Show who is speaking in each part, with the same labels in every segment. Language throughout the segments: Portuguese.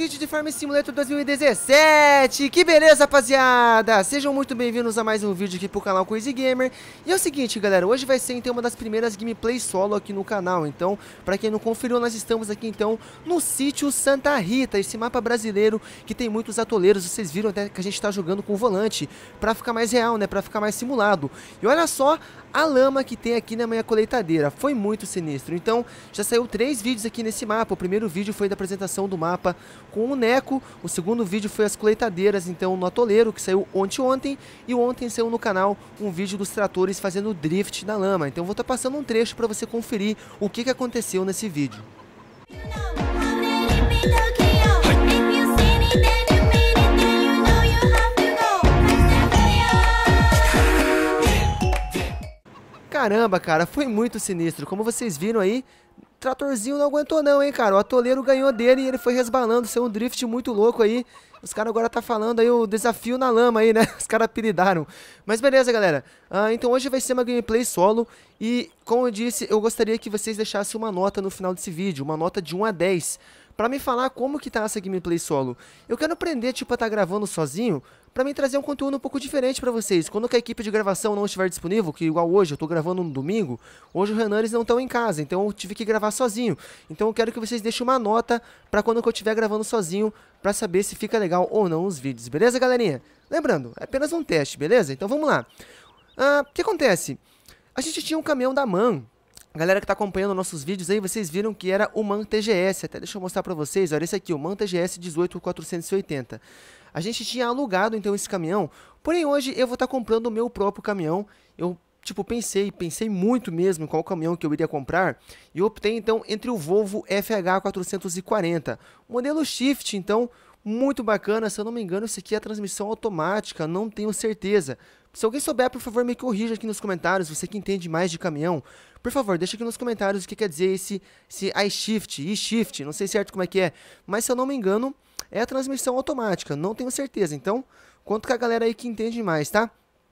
Speaker 1: vídeo de Farm Simulator 2017. Que beleza, rapaziada. Sejam muito bem-vindos a mais um vídeo aqui pro canal Crazy Gamer. E é o seguinte, galera, hoje vai ser então uma das primeiras gameplays solo aqui no canal. Então, pra quem não conferiu, nós estamos aqui então no sítio Santa Rita, esse mapa brasileiro que tem muitos atoleiros. Vocês viram até que a gente tá jogando com o volante pra ficar mais real, né, pra ficar mais simulado. E olha só a lama que tem aqui na minha colheitadeira, foi muito sinistro. Então, já saiu 3 vídeos aqui nesse mapa. O primeiro vídeo foi da apresentação do mapa com o Neco. O segundo vídeo foi as colheitadeiras, então, no atoleiro, que saiu ontem. E ontem saiu no canal um vídeo dos tratores fazendo drift na lama. Então, eu vou estar passando um trecho para você conferir o que aconteceu nesse vídeo. Caramba, cara, foi muito sinistro. Como vocês viram aí, o tratorzinho não aguentou não, hein, cara. O atoleiro ganhou dele e ele foi resbalando. Saiu um drift muito louco aí. Os caras agora tá falando aí o desafio na lama aí, né? Os caras apelidaram. Mas beleza, galera. Então hoje vai ser uma gameplay solo. E, como eu disse, eu gostaria que vocês deixassem uma nota no final desse vídeo. Uma nota de 1 a 10. Pra me falar como que tá essa gameplay solo. Eu quero aprender, tipo, a estar gravando sozinho, pra mim trazer um conteúdo um pouco diferente pra vocês. Quando que a equipe de gravação não estiver disponível, que igual hoje, eu tô gravando no domingo, hoje o Renan eles não estão em casa, então eu tive que gravar sozinho. Então eu quero que vocês deixem uma nota pra quando que eu estiver gravando sozinho, pra saber se fica legal ou não os vídeos, beleza, galerinha? Lembrando, é apenas um teste, beleza? Então vamos lá. O que acontece? A gente tinha um caminhão da MAN. A galera que tá acompanhando nossos vídeos aí, vocês viram que era o MAN TGS. Até deixa eu mostrar pra vocês, olha esse aqui, o MAN TGS 18480. A gente tinha alugado então esse caminhão, porém hoje eu vou estar comprando o meu próprio caminhão. Eu, tipo, pensei muito mesmo em qual caminhão que eu iria comprar. E eu optei então entre o Volvo FH440. Modelo Shift, então, muito bacana. Se eu não me engano, isso aqui é a transmissão automática, não tenho certeza. Se alguém souber, por favor, me corrija aqui nos comentários, você que entende mais de caminhão. Por favor, deixa aqui nos comentários o que quer dizer esse iShift, e-Shift, não sei certo como é que é. Mas se eu não me engano, é a transmissão automática, não tenho certeza. Então, conto com a galera aí que entende mais, tá?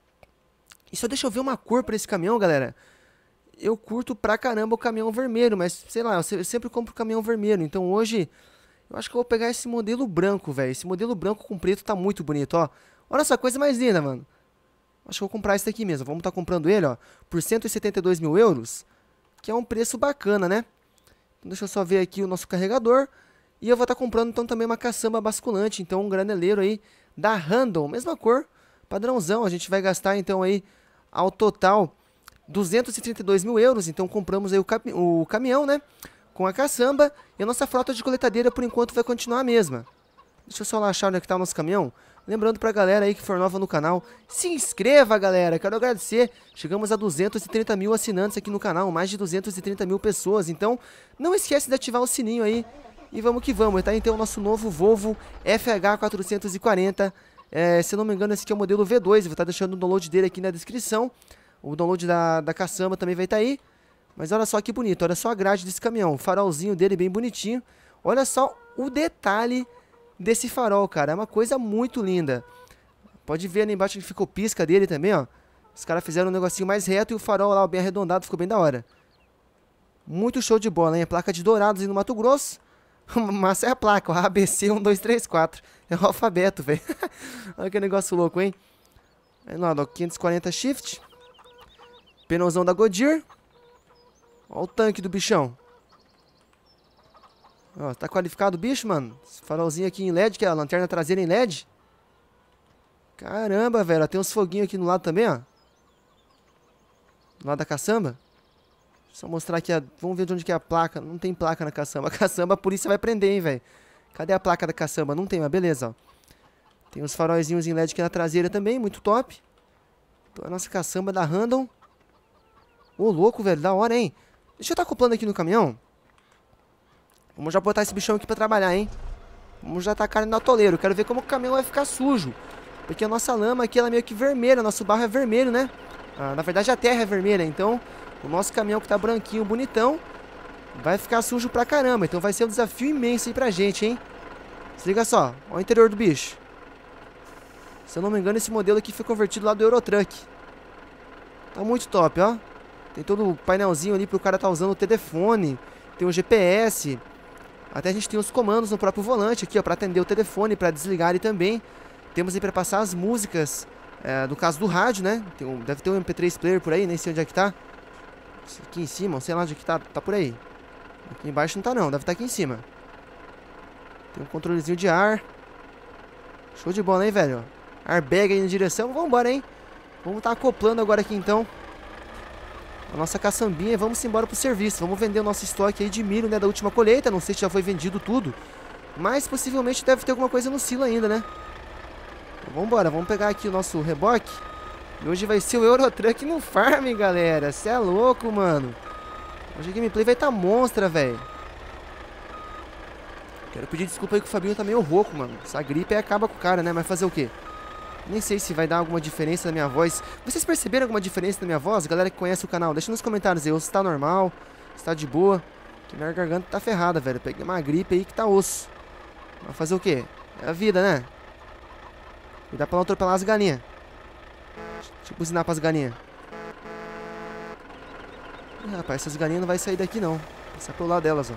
Speaker 1: E só deixa eu ver uma cor pra esse caminhão, galera. Eu curto pra caramba o caminhão vermelho, mas sei lá, eu sempre compro o caminhão vermelho. Então hoje, eu acho que eu vou pegar esse modelo branco, velho. Esse modelo branco com preto tá muito bonito, ó. Olha só, coisa mais linda, mano. Acho que eu vou comprar esse daqui mesmo. Vamos estar comprando ele, ó, por 172 mil euros. Que é um preço bacana, né? Então, deixa eu só ver aqui o nosso carregador. E eu vou estar comprando, então, também uma caçamba basculante. Então, um graneleiro aí da Randon. Mesma cor, padrãozão. A gente vai gastar, então, aí, ao total, 232 mil euros. Então, compramos aí o caminhão, né? Com a caçamba. E a nossa frota de coletadeira, por enquanto, vai continuar a mesma. Deixa eu só lá achar onde é que tá o nosso caminhão. Lembrando pra galera aí que for nova no canal, se inscreva, galera, quero agradecer. Chegamos a 230 mil assinantes aqui no canal, mais de 230 mil pessoas. Então, não esquece de ativar o sininho aí. E vamos que vamos, tá? Então, o nosso novo Volvo FH440. Se eu não me engano, esse aqui é o modelo V2. Eu vou estar deixando o download dele aqui na descrição. O download da caçamba também vai estar aí. Mas olha só que bonito, olha só a grade desse caminhão. O farolzinho dele bem bonitinho. Olha só o detalhe desse farol, cara, é uma coisa muito linda. Pode ver ali embaixo que ficou pisca dele também, ó. Os caras fizeram um negocinho mais reto e o farol lá bem arredondado, ficou bem da hora. Muito show de bola, hein? Placa de Dourados aí no Mato Grosso. Massa é a placa, ó, ABC 1234. É o alfabeto, velho. Olha que negócio louco, hein? Aí lá, ó, 540 shift. Pneuzão da Goodyear. Olha o tanque do bichão. Ó, tá qualificado o bicho, mano. Esse farolzinho aqui em LED, que é a lanterna traseira em LED. Caramba, velho. Tem uns foguinhos aqui no lado também, ó. Do lado da caçamba. Só mostrar aqui, vamos ver de onde que é a placa. Não tem placa na caçamba. A caçamba a polícia vai prender, hein, velho. Cadê a placa da caçamba? Não tem, mas beleza, ó. Tem uns faróizinhos em LED aqui na traseira também, muito top. Então a nossa caçamba da Randon. Ô, louco, velho, da hora, hein. Deixa eu estar acoplando aqui no caminhão. Vamos já botar esse bichão aqui pra trabalhar, hein? Vamos já tacar no atoleiro. Quero ver como o caminhão vai ficar sujo. Porque a nossa lama aqui, ela é meio que vermelha. Nosso barro é vermelho, né? Na verdade, a terra é vermelha. Então, o nosso caminhão que tá branquinho, bonitão, vai ficar sujo pra caramba. Então, vai ser um desafio imenso aí pra gente, hein? Se liga só. Olha o interior do bicho. Se eu não me engano, esse modelo aqui foi convertido lá do Eurotruck. Tá muito top, ó. Tem todo o painelzinho ali pro cara tá usando o telefone. Tem o GPS. Até a gente tem os comandos no próprio volante aqui, ó, pra atender o telefone, pra desligar ele também. Temos aí pra passar as músicas, no caso do rádio, né? Deve ter um MP3 player por aí, nem sei onde é que tá. Aqui em cima, sei lá onde é que tá, tá por aí. Aqui embaixo não tá não, deve estar aqui em cima. Tem um controlezinho de ar. Show de bola, hein, velho? Airbag aí na direção, vambora, hein? Vamos tá acoplando agora aqui então a nossa caçambinha e vamos embora pro serviço. Vamos vender o nosso estoque aí de milho, né, da última colheita. Não sei se já foi vendido tudo, mas possivelmente deve ter alguma coisa no silo ainda, né? Então, vambora, vamos pegar aqui o nosso reboque. E hoje vai ser o Eurotruck no farm, galera. Cê é louco, mano. Hoje a gameplay vai estar monstra, velho. Quero pedir desculpa aí que o Fabinho tá meio rouco, mano. Essa gripe aí acaba com o cara, né? Mas fazer o quê? Nem sei se vai dar alguma diferença na minha voz. Vocês perceberam alguma diferença na minha voz? Galera que conhece o canal, deixa nos comentários aí se tá normal, se tá de boa. Que minha garganta tá ferrada, velho. Peguei uma gripe aí que tá osso. Mas fazer o quê? É a vida, né? Cuidar pra não atropelar as galinhas. Deixa eu buzinar pras galinhas. Ih, rapaz, essas galinhas não vai sair daqui não. Vai sair pelo lado delas, ó.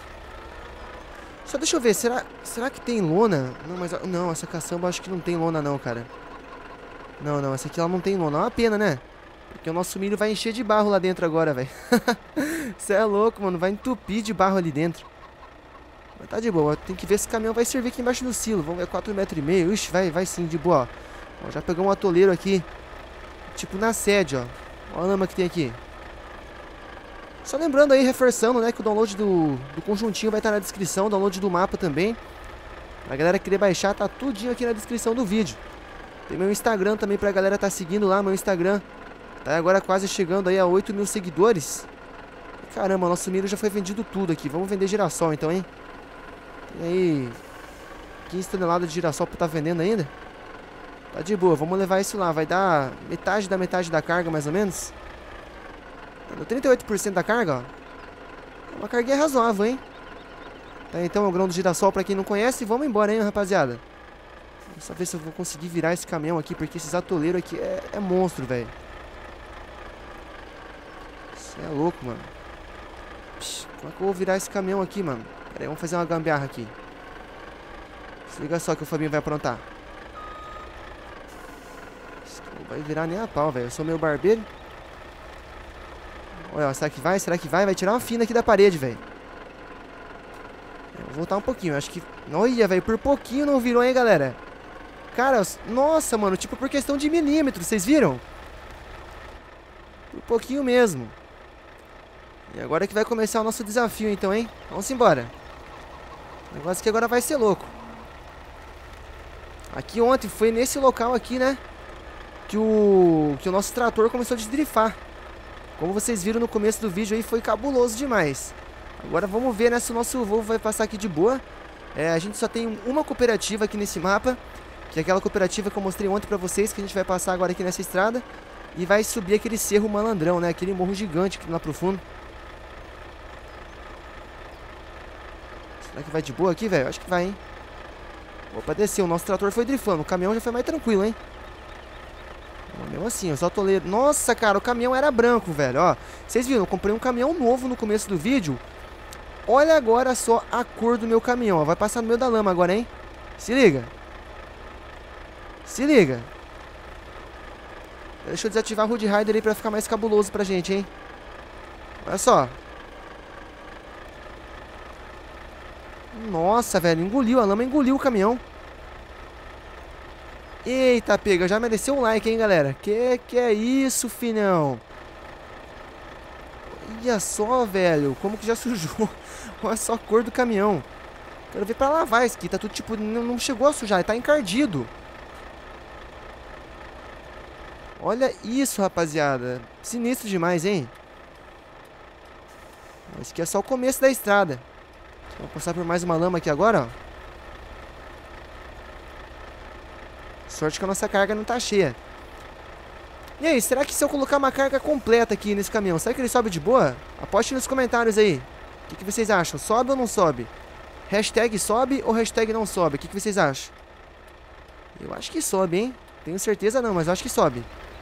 Speaker 1: Só deixa eu ver, será que tem lona? Não, mas não, essa caçamba eu acho que não tem lona não, cara. Não, essa aqui ela não tem lona. É uma pena, né? Porque o nosso milho vai encher de barro lá dentro agora, velho. Você é louco, mano. Vai entupir de barro ali dentro. Mas tá de boa. Tem que ver se esse caminhão vai servir aqui embaixo do silo. Vamos ver, 4,5 metros. Ixi, vai sim, de boa, ó. Já pegou um atoleiro aqui. Tipo na sede, ó. Olha a lama que tem aqui. Só lembrando aí, reforçando, né, que o download do conjuntinho vai estar na descrição, o download do mapa também. A galera que querer baixar, tá tudinho aqui na descrição do vídeo. Tem meu Instagram também pra galera tá seguindo lá, meu Instagram. Tá agora quase chegando aí a 8 mil seguidores. E caramba, nosso milho já foi vendido tudo aqui. Vamos vender girassol então, hein? Tem aí 15 toneladas de girassol pra tá vendendo ainda. Tá de boa, vamos levar isso lá. Vai dar metade da carga, mais ou menos. Deu 38% da carga, ó. É uma carguinha razoável, hein? Tá, então é o grão do girassol pra quem não conhece. Vamos embora, hein, rapaziada. Vamos só ver se eu vou conseguir virar esse caminhão aqui, porque esses atoleiros aqui é monstro, velho. Você é louco, mano. Psh, como é que eu vou virar esse caminhão aqui, mano? Pera aí, vamos fazer uma gambiarra aqui. Se liga só que o Fabinho vai aprontar. Não vai virar nem a pau, velho. Eu sou meio barbeiro. Olha, será que vai? Será que vai? Vai tirar uma fina aqui da parede, velho. Vou voltar um pouquinho, acho que... Olha, velho, por pouquinho não virou, hein, galera. Cara, nossa, mano, tipo por questão de milímetros, vocês viram? Por pouquinho mesmo. E agora que vai começar o nosso desafio, então, hein? Vamos embora. O negócio aqui agora vai ser louco. Aqui ontem, foi nesse local aqui, né? Que o nosso trator começou a desdrifar. Como vocês viram no começo do vídeo aí, foi cabuloso demais. Agora vamos ver, né, se o nosso Volvo vai passar aqui de boa. A gente só tem uma cooperativa aqui nesse mapa, que é aquela cooperativa que eu mostrei ontem pra vocês, que a gente vai passar agora aqui nessa estrada. E vai subir aquele cerro malandrão, né, aquele morro gigante aqui lá pro fundo. Será que vai de boa aqui, velho? Acho que vai, hein. Opa, desceu, o nosso trator foi drifando, o caminhão já foi mais tranquilo, hein. Mesmo assim, os atoleiros... Nossa, cara, o caminhão era branco, velho, ó. Vocês viram, eu comprei um caminhão novo no começo do vídeo. Olha agora só a cor do meu caminhão, ó. Vai passar no meio da lama agora, hein. Se liga. Se liga. Deixa eu desativar o Hood Rider aí pra ficar mais cabuloso pra gente, hein. Olha só. Nossa, velho, engoliu, a lama engoliu o caminhão. Eita, pega, já mereceu um like, hein, galera. Que é isso, filhão? Olha só, velho, como que já sujou. Olha só a cor do caminhão. Quero ver pra lavar isso aqui, tá tudo tipo, não chegou a sujar, tá encardido. Olha isso, rapaziada. Sinistro demais, hein? Esse aqui é só o começo da estrada. Vamos passar por mais uma lama aqui agora, ó. Sorte que a nossa carga não tá cheia. E aí, será que se eu colocar uma carga completa aqui nesse caminhão, será que ele sobe de boa? Aposte nos comentários aí. O que vocês acham? Sobe ou não sobe? Hashtag sobe ou hashtag não sobe? O que vocês acham? Eu acho que sobe, hein? Tenho certeza não, mas eu acho que sobe.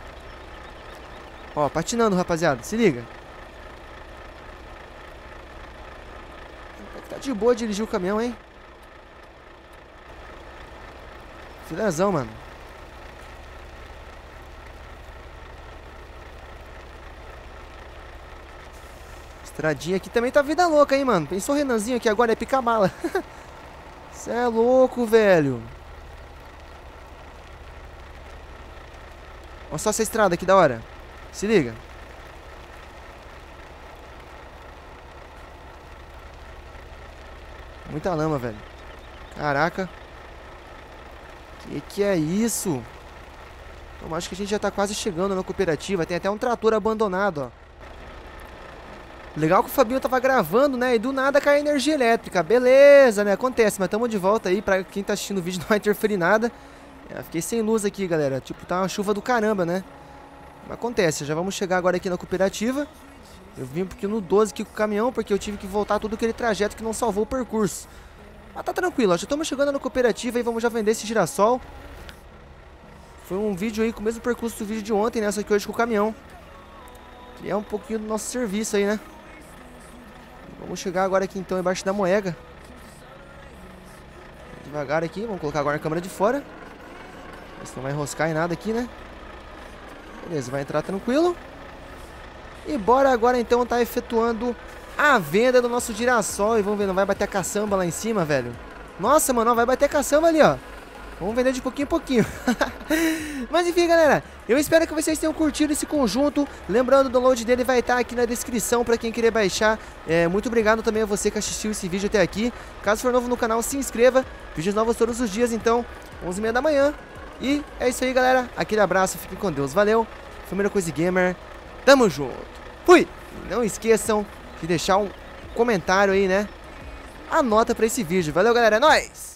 Speaker 1: Ó, patinando, rapaziada. Se liga. de boa dirigir o caminhão, hein? Filezão, mano. Estradinha aqui também tá vida louca, hein, mano. Pensou o Renanzinho aqui agora, é pica-mala. Cê é louco, velho. Olha só essa estrada aqui da hora. Se liga. Muita lama, velho. Caraca. Que é isso? Eu acho que a gente já tá quase chegando na cooperativa. Tem até um trator abandonado, ó. Legal que o Fabinho tava gravando, né? E do nada cai a energia elétrica. Beleza, né? Acontece, mas tamo de volta aí. Pra quem tá assistindo o vídeo não vai interferir nada. Fiquei sem luz aqui, galera. Tipo, tá uma chuva do caramba, né? Mas acontece, já vamos chegar agora aqui na cooperativa. Eu vim porque no 12 aqui com o caminhão, porque eu tive que voltar todo aquele trajeto que não salvou o percurso. Mas tá tranquilo, ó. Já estamos chegando na cooperativa e vamos já vender esse girassol. Foi um vídeo aí com o mesmo percurso do vídeo de ontem, né? Só que hoje com o caminhão. Que é um pouquinho do nosso serviço aí, né? Vamos chegar agora aqui então embaixo da moega. Devagar aqui, vamos colocar agora a câmera de fora. Ver se não vai enroscar em nada aqui, né? Beleza, vai entrar tranquilo. E bora agora então tá efetuando a venda do nosso girassol. E vamos ver, não vai bater a caçamba lá em cima, velho. Nossa, mano, vai bater a caçamba ali, ó. Vamos vender de pouquinho em pouquinho. Mas enfim, galera, eu espero que vocês tenham curtido esse conjunto. Lembrando, o download dele vai estar aqui na descrição para quem querer baixar. Muito obrigado também a você que assistiu esse vídeo até aqui. Caso for novo no canal, se inscreva. Vídeos novos todos os dias, então, 11h30 da manhã. E é isso aí, galera. Aquele abraço, fiquem com Deus. Valeu. Família Cozy Gamer. Tamo junto. Fui! Não esqueçam de deixar um comentário aí, né? A nota pra esse vídeo. Valeu, galera. É nóis!